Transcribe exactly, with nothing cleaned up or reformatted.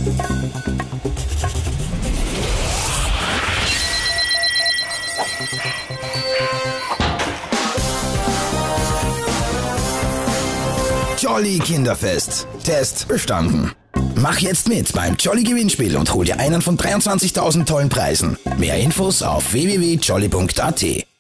Jolly Kinderfest. Test bestanden. Mach jetzt mit beim Jolly Gewinnspiel und hol dir einen von dreiundzwanzigtausend tollen Preisen. Mehr Infos auf w w w punkt jolly punkt a t.